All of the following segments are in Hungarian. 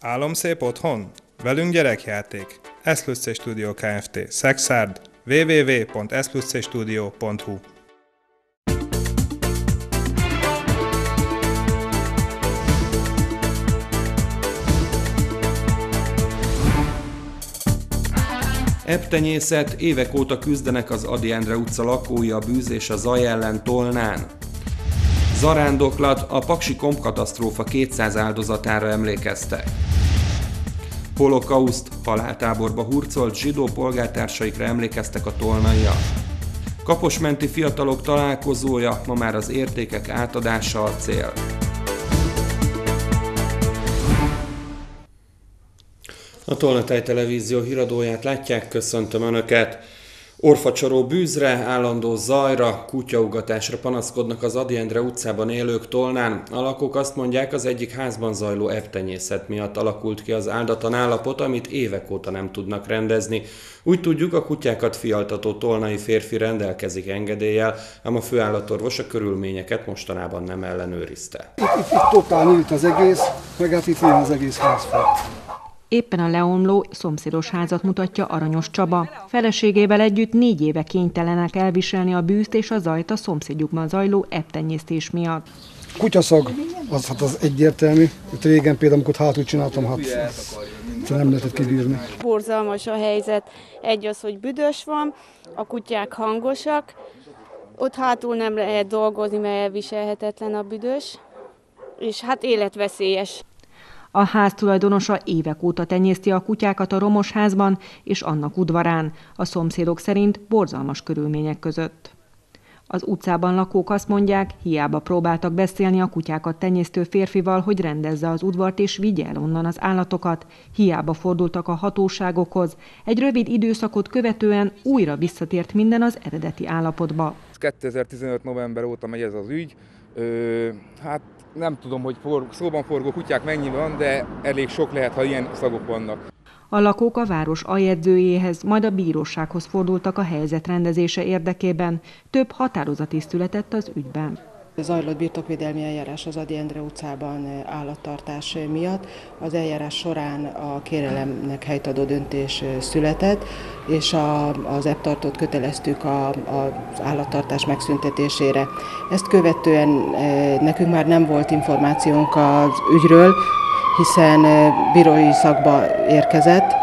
Álomszép otthon? Velünk gyerekjáték. S+C Studio Kft. Szexárd. www.spluscstudio.hu Ebbtenyészet, évek óta küzdenek az Ady Endre utca lakói a bűz és a zaj ellen Tolnán. Zarándoklat, a paksi kompkatasztrófa 200 áldozatára emlékeztek. Holokauszt, haláltáborba hurcolt zsidó polgártársaikra emlékeztek a tolnaiak. Kaposmenti fiatalok találkozója, ma már az értékek átadása a cél. A Tolna Televízió híradóját látják, köszöntöm Önöket! Orfacsoró bűzre, állandó zajra, kutyaugatásra panaszkodnak az Ady Endre utcában élők Tolnán. A lakók azt mondják, az egyik házban zajló ebbtenyészet miatt alakult ki az áldatlan állapot, amit évek óta nem tudnak rendezni. Úgy tudjuk, a kutyákat fialtató tolnai férfi rendelkezik engedéllyel, ám a főállatorvos a körülményeket mostanában nem ellenőrizte. Itt totál nyílt az egész, meg hát itt van az egész házfal. Éppen a leomló szomszédos házat mutatja Aranyos Csaba. Feleségével együtt 4 éve kénytelenek elviselni a bűzt és a zajt a szomszédjukban zajló ebbtenyésztés miatt. Kutyaszag, az egyértelmű. Itt régen például, amikor hátul csináltam, nem lehetett kibírni. Borzalmas a helyzet. Egy az, hogy büdös van, a kutyák hangosak, ott hátul nem lehet dolgozni, mert elviselhetetlen a büdös, és hát életveszélyes. A ház tulajdonosa évek óta tenyészti a kutyákat a romos házban és annak udvarán, a szomszédok szerint borzalmas körülmények között. Az utcában lakók azt mondják, hiába próbáltak beszélni a kutyákat tenyésztő férfival, hogy rendezze az udvart és vigye el onnan az állatokat, hiába fordultak a hatóságokhoz. Egy rövid időszakot követően újra visszatért minden az eredeti állapotba. 2015. november óta megy ez az ügy. Hát nem tudom, hogy szóban forgó kutyák mennyi van, de elég sok lehet, ha ilyen szagok vannak. A lakók a város aljegyzőjéhez, majd a bírósághoz fordultak a helyzet rendezése érdekében. Több határozat is született az ügyben. Zajlott birtokvédelmi eljárás az Ady Endre utcában állattartás miatt. Az eljárás során a kérelemnek helytadó döntés született, és az ebbtartót köteleztük az állattartás megszüntetésére. Ezt követően nekünk már nem volt információnk az ügyről, hiszen bírói szakba érkezett,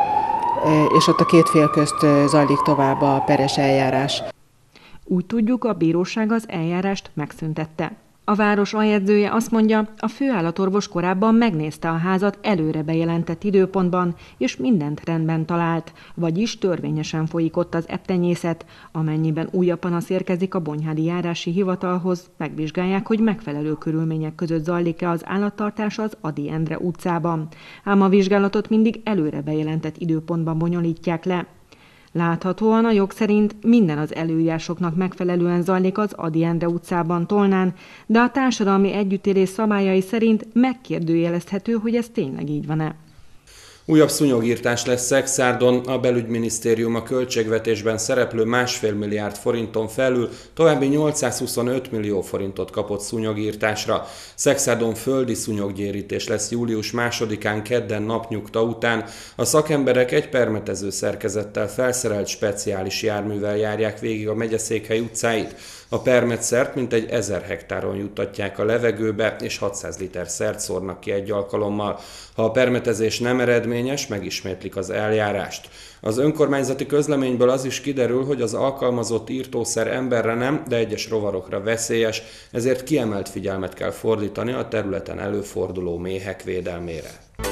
és ott a két fél közt zajlik tovább a peres eljárás. Úgy tudjuk, a bíróság az eljárást megszüntette. A város aljegyzője azt mondja, a főállatorvos korábban megnézte a házat előre bejelentett időpontban, és mindent rendben talált, vagyis törvényesen folyik ott az ebbtenyészet. Amennyiben újabb panasz érkezik a Bonyhádi Járási Hivatalhoz, megvizsgálják, hogy megfelelő körülmények között zajlik-e az állattartás az Ady Endre utcában. Ám a vizsgálatot mindig előre bejelentett időpontban bonyolítják le. Láthatóan a jog szerint minden az előírásoknak megfelelően zajlik az Ady Endre utcában Tolnán, de a társadalmi együttélés szabályai szerint megkérdőjelezhető, hogy ez tényleg így van-e. Újabb szúnyogírtás lesz Szexárdon, a belügyminisztérium a költségvetésben szereplő 1,5 milliárd forinton felül további 825 millió forintot kapott szúnyogírtásra. Szexárdon földi szúnyoggyérítés lesz július 2-án kedden napnyugta után. A szakemberek egy permetező szerkezettel felszerelt speciális járművel járják végig a megyeszékhely utcáit. A permetszert mintegy 1000 hektáron juttatják a levegőbe, és 600 liter szert szórnak ki egy alkalommal. Ha a permetezés nem eredményes, megismétlik az eljárást. Az önkormányzati közleményből az is kiderül, hogy az alkalmazott írtószer emberre nem, de egyes rovarokra veszélyes, ezért kiemelt figyelmet kell fordítani a területen előforduló méhek védelmére.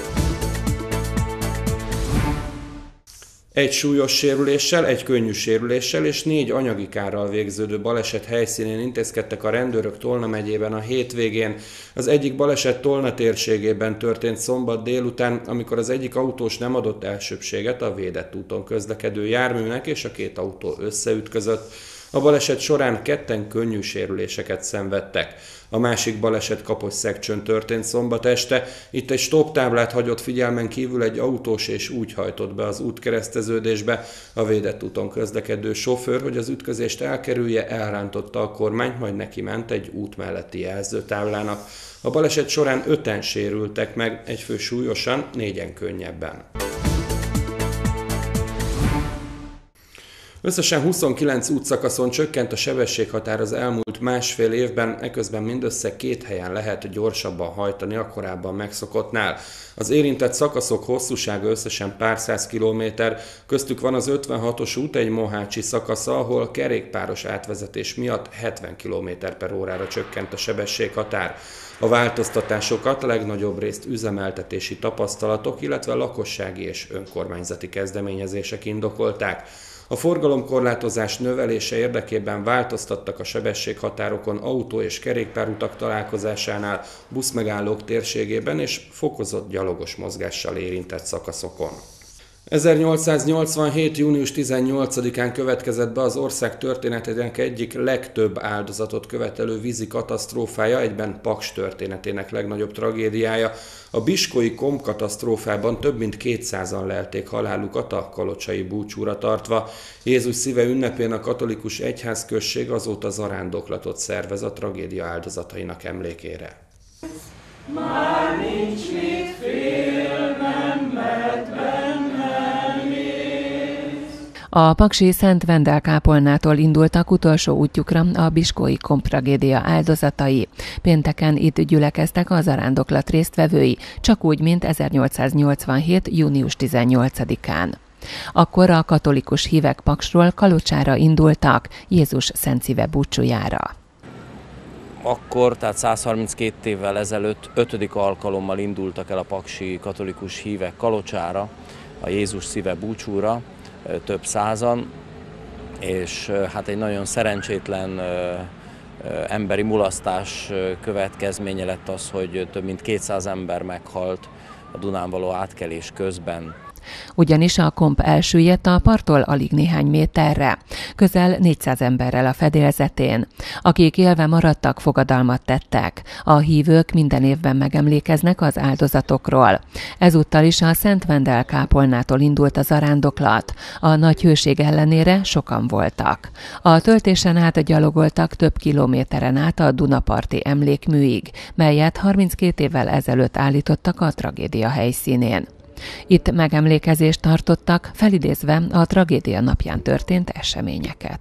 Egy súlyos sérüléssel, egy könnyű sérüléssel és 4 anyagi kárral végződő baleset helyszínén intézkedtek a rendőrök Tolna megyében a hétvégén. Az egyik baleset Tolna térségében történt szombat délután, amikor az egyik autós nem adott elsőbbséget a védett úton közlekedő járműnek, és a két autó összeütközött. A baleset során ketten könnyű sérüléseket szenvedtek. A másik baleset Kaposszegcsön történt szombat este. Itt egy stopptáblát hagyott figyelmen kívül egy autós, és úgy hajtott be az útkereszteződésbe. A védett úton közlekedő sofőr, hogy az ütközést elkerülje, elrántotta a kormányt, majd neki ment egy út melletti jelzőtáblának. A baleset során 5-en sérültek meg, egy fő súlyosan, 4-en könnyebben. Összesen 29 útszakaszon csökkent a sebességhatár az elmúlt másfél évben, eközben mindössze 2 helyen lehet gyorsabban hajtani a korábban megszokottnál. Az érintett szakaszok hosszúsága összesen pár száz kilométer, köztük van az 56-os út egy mohácsi szakasza, ahol kerékpáros átvezetés miatt 70 km/órára csökkent a sebességhatár. A változtatásokat legnagyobb részt üzemeltetési tapasztalatok, illetve lakossági és önkormányzati kezdeményezések indokolták. A forgalomkorlátozás növelése érdekében változtattak a sebességhatárokon autó- és kerékpárutak találkozásánál, buszmegállók térségében és fokozott gyalogos mozgással érintett szakaszokon. 1887. június 18-án következett be az ország történetének egyik legtöbb áldozatot követelő vízi katasztrófája, egyben Paks történetének legnagyobb tragédiája. A biskói Komb-katasztrófában több mint 200-an lelték halálukat a kalocsai búcsúra tartva. Jézus szíve ünnepén a katolikus egyházközség azóta zarándoklatot szervez a tragédia áldozatainak emlékére. Már nincs mit félnem, A paksi Szent Vendel kápolnától indultak utolsó útjukra a biskói Komb tragédia áldozatai. Pénteken itt gyülekeztek a zarándoklat résztvevői, csak úgy, mint 1887. június 18-án. Akkor a katolikus hívek Paksról Kalocsára indultak, Jézus Szent Szíve búcsújára. Akkor, tehát 132 évvel ezelőtt 5. alkalommal indultak el a paksi katolikus hívek Kalocsára, a Jézus Szíve búcsúra, több százan, és hát egy nagyon szerencsétlen emberi mulasztás következménye lett az, hogy több mint 200 ember meghalt a Dunán való átkelés közben. Ugyanis a Komb elsüllyedt a parttól alig néhány méterre, közel 400 emberrel a fedélzetén. Akik élve maradtak, fogadalmat tettek. A hívők minden évben megemlékeznek az áldozatokról. Ezúttal is a Szent Vendel kápolnától indult a zarándoklat. A nagy hőség ellenére sokan voltak. A töltésen át gyalogoltak több kilométeren át a Dunaparti emlékműig, melyet 32 évvel ezelőtt állítottak a tragédia helyszínén. Itt megemlékezést tartottak, felidézve a tragédia napján történt eseményeket.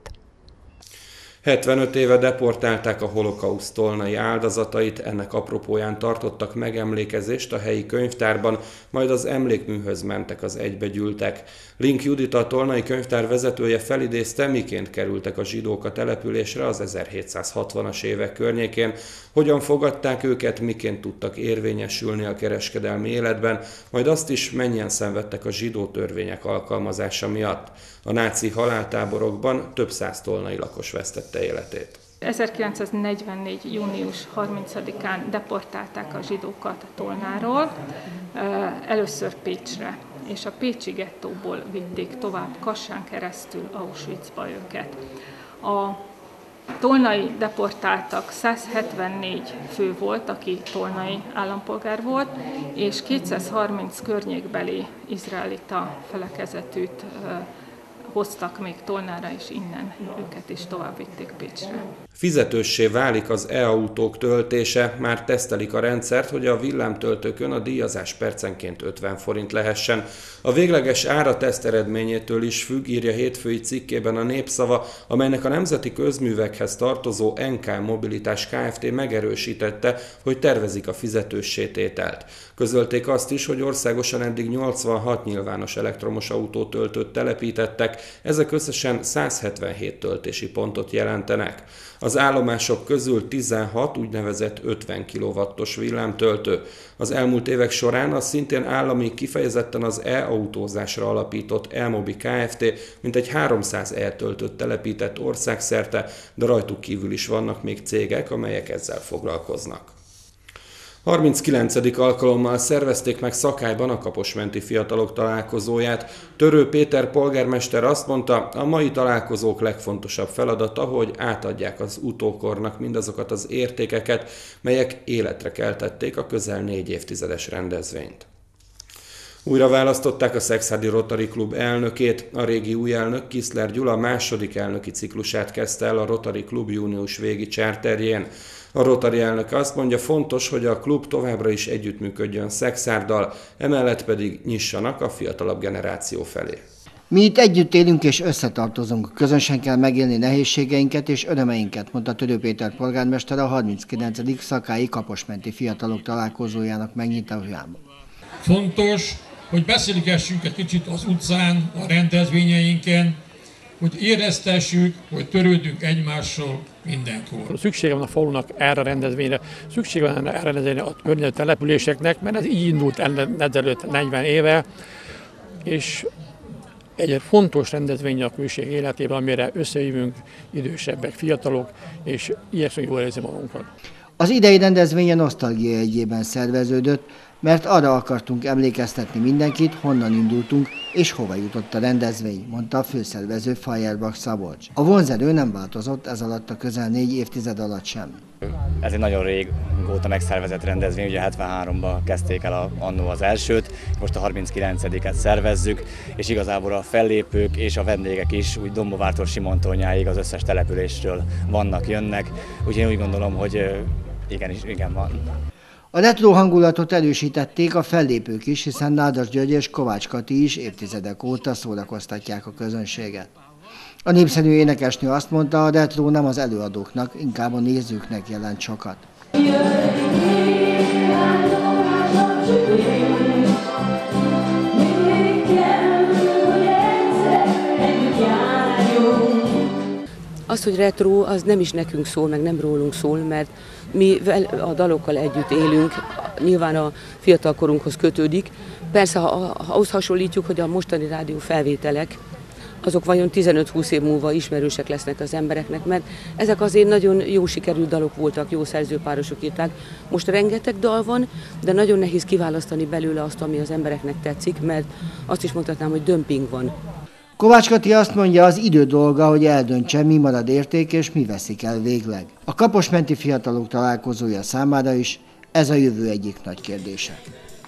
75 éve deportálták a holokauszt tolnai áldozatait, ennek apropóján tartottak megemlékezést a helyi könyvtárban, majd az emlékműhöz mentek az egybegyűltek. Link Judita, a tolnai könyvtár vezetője felidézte, miként kerültek a zsidók a településre az 1760-as évek környékén, hogyan fogadták őket, miként tudtak érvényesülni a kereskedelmi életben, majd azt is, mennyien szenvedtek a zsidó törvények alkalmazása miatt. A náci haláltáborokban több száz tolnai lakos vesztette életét. 1944. június 30-án deportálták a zsidókat Tolnáról, először Pécsre, és a pécsi gettóból vitték tovább Kassán keresztül Auschwitzba őket. A tolnai deportáltak 174 fő volt, aki tolnai állampolgár volt, és 230 környékbeli izraelita felekezetűt hoztak még Tolnára, és innen őket is tovább vitték Pécsre. Fizetőssé válik az e-autók töltése, már tesztelik a rendszert, hogy a villámtöltőkön a díjazás percenként 50 forint lehessen. A végleges ára teszt eredményétől is függ, írja hétfői cikkében a Népszava, amelynek a Nemzeti Közművekhez tartozó NK Mobilitás Kft. Megerősítette, hogy tervezik a fizetőssé tételt. Közölték azt is, hogy országosan eddig 86 nyilvános elektromos autótöltőt telepítettek, ezek összesen 177 töltési pontot jelentenek. Az állomások közül 16 úgynevezett 50 kW-os villámtöltő. Az elmúlt évek során a szintén állami, kifejezetten az e-autózásra alapított e-mobi Kft. Mintegy 300 e-töltőt telepített országszerte, de rajtuk kívül is vannak még cégek, amelyek ezzel foglalkoznak. 39. alkalommal szervezték meg Szakályban a Kaposmenti fiatalok találkozóját. Törő Péter polgármester azt mondta, a mai találkozók legfontosabb feladata, hogy átadják az utókornak mindazokat az értékeket, melyek életre keltették a közel 4 évtizedes rendezvényt. Újra választották a Szekszárdi Rotary Klub elnökét. A régi új elnök, Kiszler Gyula második elnöki ciklusát kezdte el a Rotary Klub június végi charterjén. A Rotary elnök azt mondja, fontos, hogy a klub továbbra is együttműködjön Szekszárddal, emellett pedig nyissanak a fiatalabb generáció felé. Mi itt együtt élünk és összetartozunk. Közösen kell megélni nehézségeinket és örömeinket, mondta Törő Péter polgármester a 39. szakályi Kaposmenti fiatalok találkozójának megnyitójában. Fontos, hogy beszélgessünk egy kicsit az utcán, a rendezvényeinken, hogy éreztessük, hogy törődünk egymással mindenkor. Szüksége van a falunak erre a rendezvényre, szüksége van erre a rendezvényre a környező településeknek, mert ez így indult ezelőtt 40 éve, és egy fontos rendezvény a külség életében, amire összejövünk idősebbek, fiatalok, és igyekszünk jól érezni magunkat. Az idei rendezvényen nosztalgia jegyében szerveződött, mert arra akartunk emlékeztetni mindenkit, honnan indultunk és hova jutott a rendezvény, mondta a főszervező Fajerbach Szabolcs. A vonzerő nem változott ez alatt a közel 4 évtized alatt sem. Ez egy nagyon régóta megszervezett rendezvény, ugye 73-ban kezdték el annó az elsőt, most a 39-et szervezzük, és igazából a fellépők és a vendégek is úgy Dombóvártól Simontornyáig az összes településről vannak, jönnek, úgyhogy én úgy gondolom, hogy igen van. A retro hangulatot erősítették a fellépők is, hiszen Nádas György és Kovács Kati is évtizedek óta szórakoztatják a közönséget. A népszerű énekesnő azt mondta, a retro nem az előadóknak, inkább a nézőknek jelent sokat. Az, hogy retro, az nem is nekünk szól, meg nem rólunk szól, mert mi a dalokkal együtt élünk, nyilván a fiatalkorunkhoz kötődik. Persze, ha ahhoz hasonlítjuk, hogy a mostani rádió felvételek, azok vajon 15-20 év múlva ismerősek lesznek az embereknek, mert ezek azért nagyon jó sikerült dalok voltak, jó szerzőpárosok írták. Most rengeteg dal van, de nagyon nehéz kiválasztani belőle azt, ami az embereknek tetszik, mert azt is mondhatnám, hogy dömping van. Kovács Kati azt mondja, az idő dolga, hogy eldöntse, mi marad érték és mi veszik el végleg. A Kaposmenti fiatalok találkozója számára is ez a jövő egyik nagy kérdése.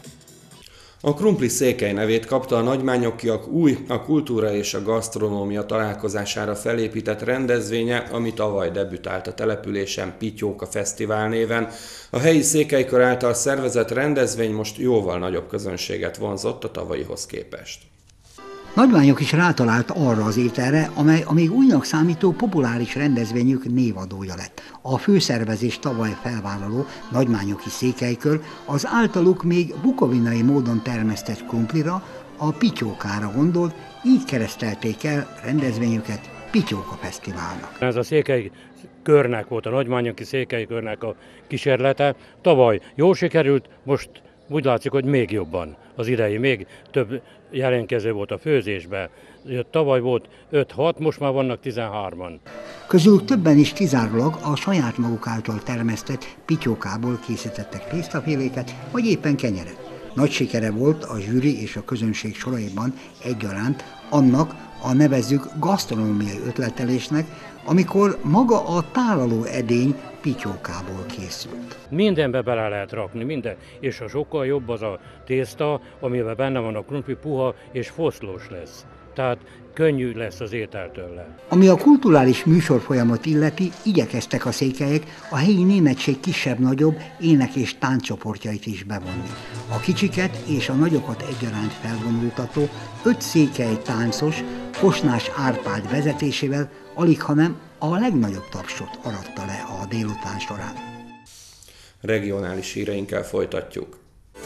A Krumpli Székely nevét kapta a nagymányokkiak új, a kultúra és a gasztronómia találkozására felépített rendezvénye, ami tavaly debütált a településen Pityóka Fesztivál néven. A helyi székelykör által szervezett rendezvény most jóval nagyobb közönséget vonzott a tavalyihoz képest. Nagymányok is rátalált arra az ételre, amely a még újnak számító populáris rendezvényük névadója lett. A főszervezés tavaly felvállaló Nagymányoki Székelykör az általuk még bukovinai módon termesztett krumplira, a pityókára gondolt, így keresztelték el rendezvényüket Pityóka Fesztiválnak. Ez a székelykörnek volt, a Nagymányoki Székelykörnek a kísérlete. Tavaly jól sikerült, most úgy látszik, hogy még jobban. Az idei még több jelentkező volt a főzésben. Tavaly volt 5-6, most már vannak 13-an. Közülük többen is kizárólag a saját maguk által termesztett pityókából készítettek tésztaféléket, vagy éppen kenyeret. Nagy sikere volt a zsűri és a közönség soraiban egyaránt annak a nevezzük gasztronómiai ötletelésnek, amikor maga a tálaló edény pityókából készült. Mindenbe bele lehet rakni, minden, és a sokkal jobb az a tészta, amiben benne van a krumpli, puha és foszlós lesz. Tehát könnyű lesz az étel tőle. Ami a kulturális műsorfolyamat illeti, igyekeztek a székelyek a helyi németség kisebb-nagyobb ének- és tánccsoportjait is bevonni. A kicsiket és a nagyokat egyaránt felvonultató 5 székely táncos, Fosnás Árpád vezetésével alighanem a legnagyobb tapsot aratta le a délután során. Regionális híreinkkel folytatjuk.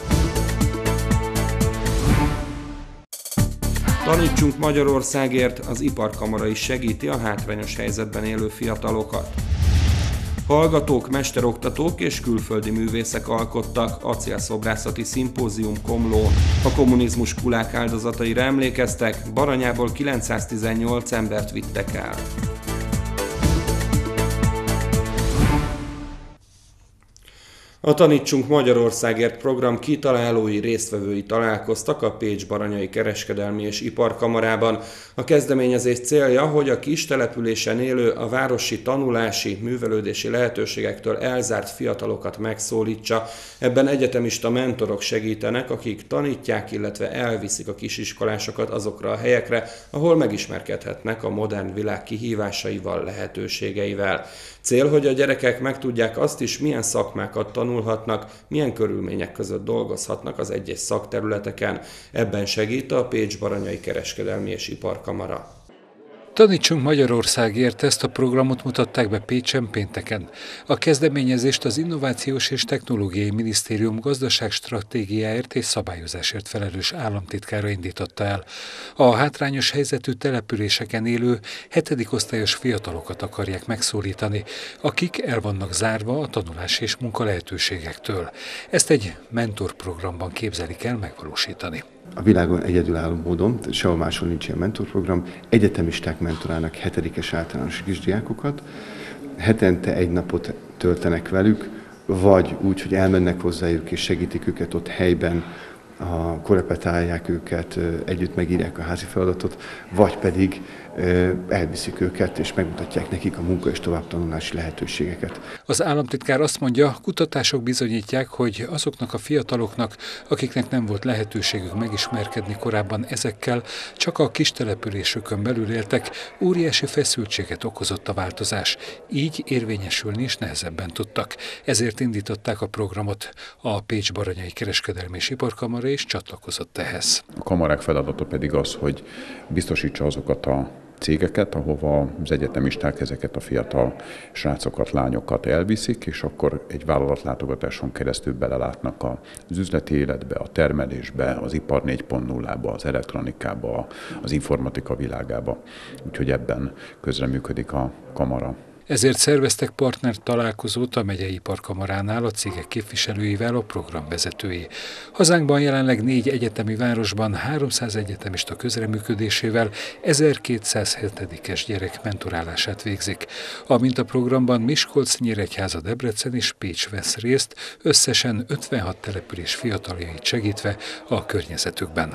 Tanítsunk Magyarországért, az Iparkamara is segíti a hátrányos helyzetben élő fiatalokat. Hallgatók, mesteroktatók és külföldi művészek alkottak acélszobrászati szimpózium Komlón. A kommunizmus kulák áldozataira emlékeztek, Baranyából 918 embert vittek el. A Tanítsunk Magyarországért program kitalálói, résztvevői találkoztak a Pécs-Baranyai Kereskedelmi és Iparkamarában. A kezdeményezés célja, hogy a kis településen élő, a városi tanulási, művelődési lehetőségektől elzárt fiatalokat megszólítsa. Ebben egyetemista mentorok segítenek, akik tanítják, illetve elviszik a kisiskolásokat azokra a helyekre, ahol megismerkedhetnek a modern világ kihívásaival, lehetőségeivel. Cél, hogy a gyerekek megtudják azt is, milyen szakmákat tanulhatnak, milyen körülmények között dolgozhatnak az egyes szakterületeken. Ebben segít a Pécs-Baranyai Kereskedelmi és Iparkamara. Tanítsunk Magyarországért, ezt a programot mutatták be Pécsen pénteken. A kezdeményezést az Innovációs és Technológiai Minisztérium gazdaságstratégiáért és szabályozásért felelős államtitkára indította el. A hátrányos helyzetű településeken élő 7. osztályos fiatalokat akarják megszólítani, akik el vannak zárva a tanulás és munka lehetőségektől. Ezt egy mentorprogramban képzelik el megvalósítani. A világon egyedülálló módon, sehol máshol nincs ilyen mentorprogram, egyetemisták mentorálnak 7-es általános kisdiákokat, hetente egy napot töltenek velük, vagy úgy, hogy elmennek hozzájuk és segítik őket ott helyben, korrepetálják őket, együtt megírják a házi feladatot, vagy pedig elviszik őket és megmutatják nekik a munka és továbbtanulási lehetőségeket. Az államtitkár azt mondja, kutatások bizonyítják, hogy azoknak a fiataloknak, akiknek nem volt lehetőségük megismerkedni korábban ezekkel, csak a kis településükön belül éltek, óriási feszültséget okozott a változás. Így érvényesülni is nehezebben tudtak. Ezért indították a programot. A Pécs-Baranyai Kereskedelmi és Iparkamara is csatlakozott ehhez. A kamarák feladata pedig az, hogy biztosítsa azokat a cégeket, ahova az egyetemisták ezeket a fiatal srácokat, lányokat elviszik, és akkor egy vállalatlátogatáson keresztül belelátnak az üzleti életbe, a termelésbe, az ipar 4.0-ba, az elektronikába, az informatika világába. Úgyhogy ebben közreműködik a kamara. Ezért szerveztek partner találkozót a megyei iparkamaránál a cégek képviselőivel, a program vezetői. Hazánkban jelenleg 4 egyetemi városban 300 egyetemista közreműködésével 1207-es gyerek mentorálását végzik. A mintaprogramban Miskolc, Nyíregyháza, Debrecen és Pécs vesz részt, összesen 56 település fiataljait segítve a környezetükben.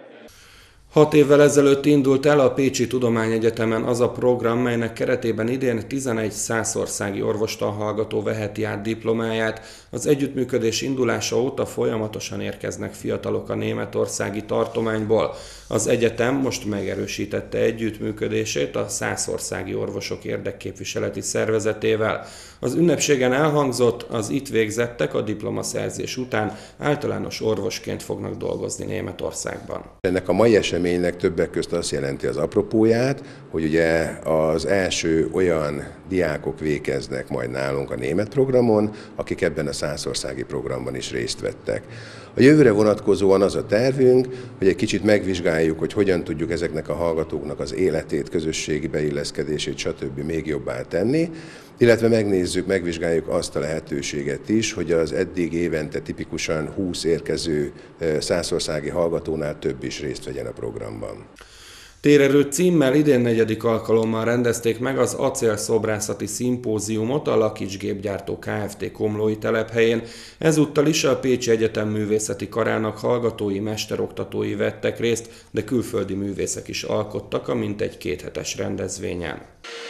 6 évvel ezelőtt indult el a Pécsi Tudományegyetemen az a program, melynek keretében idén 11 szászországi orvostanhallgató veheti át diplomáját. Az együttműködés indulása óta folyamatosan érkeznek fiatalok a németországi tartományból. Az egyetem most megerősítette együttműködését a szászországi orvosok érdekképviseleti szervezetével. Az ünnepségen elhangzott, az itt végzettek a diplomaszerzés után általános orvosként fognak dolgozni Németországban. Ennek a mai eseménynek többek közt azt jelenti az apropóját, hogy ugye az első olyan diákok végeznek majd nálunk a német programon, akik ebben a szászországi programban is részt vettek. A jövőre vonatkozóan az a tervünk, hogy egy kicsit megvizsgáljuk, hogy hogyan tudjuk ezeknek a hallgatóknak az életét, közösségi beilleszkedését, stb. Még jobbá tenni, illetve megvizsgáljuk azt a lehetőséget is, hogy az eddig évente tipikusan 20 érkező szászországi hallgatónál több is részt vegyen a programban. Térerő címmel idén 4. alkalommal rendezték meg az acélszobrászati szimpóziumot a Lakics Gépgyártó Kft. Komlói telephelyén. Ezúttal is a Pécsi Egyetem Művészeti Karának hallgatói, mesteroktatói vettek részt, de külföldi művészek is alkottak a mintegy 2 hetes rendezvényen.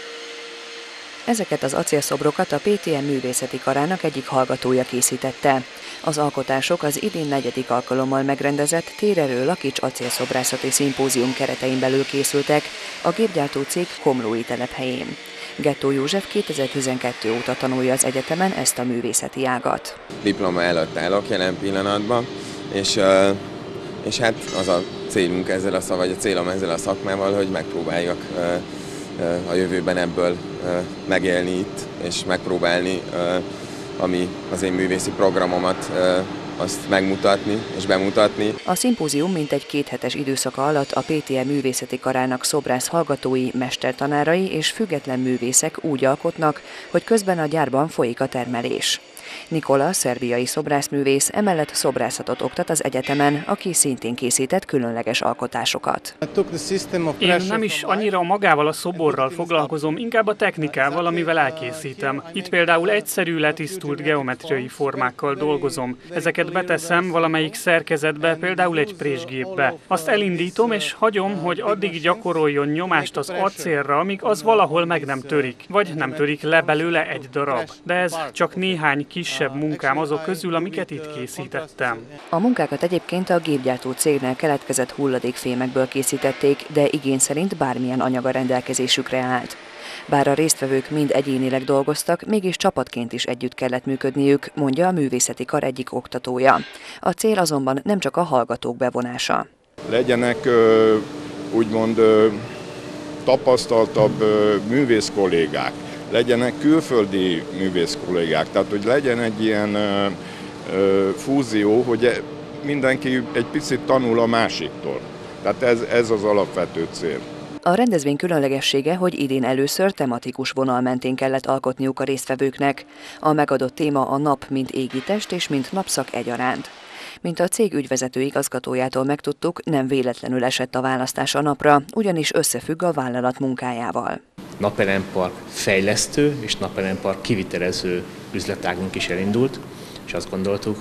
Ezeket az acélszobrokat a PTM Művészeti Karának egyik hallgatója készítette. Az alkotások az idén 4. alkalommal megrendezett Térerő Lakics acélszobrászati szimpózium keretein belül készültek a gépgyártó cég komlói telephelyén. Gettó József 2012 óta tanulja az egyetemen ezt a művészeti ágat. Diploma előtt állok jelen pillanatban, és hát az a célunk vagy a célom ezzel a szakmával, hogy megpróbáljak a jövőben ebből megélni itt, és megpróbálni, ami az én művészi programomat, azt megmutatni és bemutatni. A szimpózium mintegy 2 hetes időszaka alatt a PTM Művészeti Karának szobrász hallgatói, mestertanárai és független művészek úgy alkotnak, hogy közben a gyárban folyik a termelés. Nikola, szerbiai szobrászművész, emellett szobrászatot oktat az egyetemen, aki szintén készített különleges alkotásokat. Én nem is annyira magával a szoborral foglalkozom, inkább a technikával, amivel elkészítem. Itt például egyszerű, letisztult geometriai formákkal dolgozom. Ezeket beteszem valamelyik szerkezetbe, például egy présgépbe. Azt elindítom és hagyom, hogy addig gyakoroljon nyomást az acélra, amíg az valahol meg nem törik, vagy nem törik le belőle egy darab. De ez csak néhány kisebb munkám azok közül, amiket itt készítettem. A munkákat egyébként a gépgyártó cégnél keletkezett hulladékfémekből készítették, de igény szerint bármilyen anyag a rendelkezésükre állt. Bár a résztvevők mind egyénileg dolgoztak, mégis csapatként is együtt kellett működniük, mondja a művészeti kar egyik oktatója. A cél azonban nem csak a hallgatók bevonása. Legyenek úgymond tapasztaltabb művész kollégák, legyenek külföldi művész kollégák, tehát hogy legyen egy ilyen fúzió, hogy mindenki egy picit tanul a másiktól. Tehát ez az alapvető cél. A rendezvény különlegessége, hogy idén először tematikus vonal mentén kellett alkotniuk a résztvevőknek. A megadott téma a nap, mint égitest és mint napszak egyaránt. Mint a cég ügyvezető igazgatójától megtudtuk, nem véletlenül esett a választás a napra, ugyanis összefügg a vállalat munkájával. Napelempark fejlesztő és napelempark kivitelező üzletágunk is elindult, és azt gondoltuk,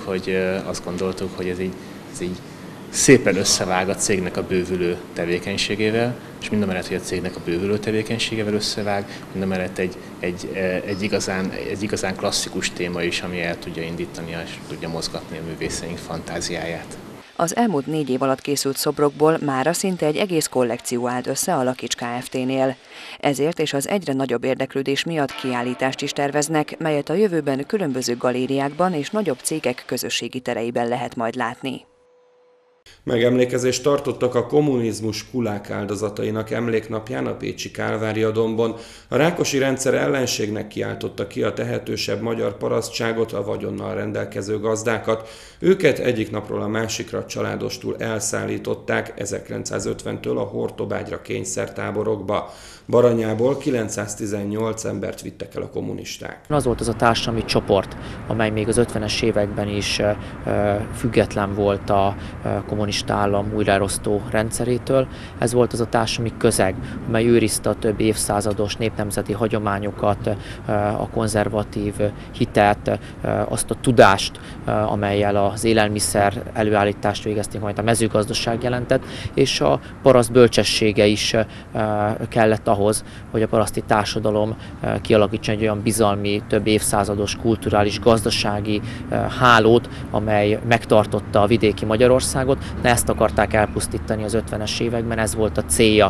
hogy ez így szépen összevág a cégnek a bővülő tevékenységével, és mindamellett, hogy a cégnek a bővülő tevékenységével összevág, mindamellett egy igazán klasszikus téma is, ami el tudja indítani és tudja mozgatni a művészeink fantáziáját. Az elmúlt 4 év alatt készült szobrokból mára szinte egy egész kollekció állt össze a Lakics Kft-nél. Ezért és az egyre nagyobb érdeklődés miatt kiállítást is terveznek, melyet a jövőben különböző galériákban és nagyobb cégek közösségi tereiben lehet majd látni. Megemlékezést tartottak a kommunizmus kulák áldozatainak emléknapján a pécsi Kálvária-dombon. A Rákosi rendszer ellenségnek kiáltotta ki a tehetősebb magyar parasztságot, a vagyonnal rendelkező gazdákat. Őket egyik napról a másikra családostul elszállították 1950-től a Hortobágyra kényszertáborokba. Baranyából 918 embert vittek el a kommunisták. Az volt az a társadalmi csoport, amely még az 50-es években is független volt a kommunista állam újraelosztó rendszerétől. Ez volt az a társadalmi közeg, amely őrizte a több évszázados népnemzeti hagyományokat, a konzervatív hitet, azt a tudást, amellyel az élelmiszer előállítást végezték, majd a mezőgazdaság jelentett, és a paraszt bölcsessége is kellett ahhoz, hogy a paraszti társadalom kialakítson egy olyan bizalmi, több évszázados kulturális, gazdasági hálót, amely megtartotta a vidéki Magyarországot, de ezt akarták elpusztítani az 50-es években, ez volt a célja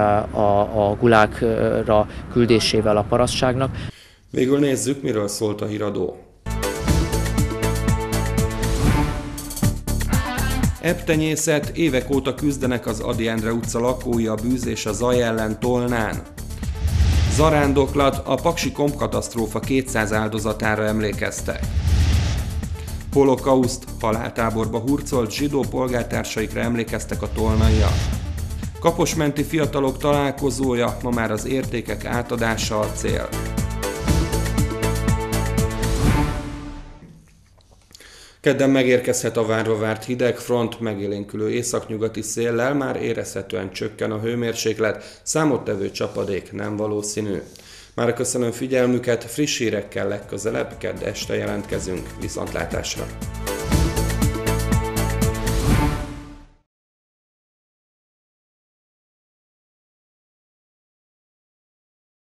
a gulágra küldésével a parasztságnak. Végül nézzük, miről szólt a híradó. Ebbtenyészet, évek óta küzdenek az Ady Endre utca lakói a bűz és a zaj ellen Tolnán. Zarándoklat, a paksi kompkatasztrófa 200 áldozatára emlékeztek. Holokauszt, haláltáborba hurcolt zsidó polgártársaikra emlékeztek a tolnaiak. Kaposmenti fiatalok találkozója, ma már az értékek átadása a cél. Kedden megérkezhet a várva várt hideg front, megélénkülő északnyugati széllel, már érezhetően csökken a hőmérséklet, számottevő csapadék nem valószínű. Már köszönöm figyelmüket, friss hírekkel legközelebb, kedd este jelentkezünk, viszontlátásra!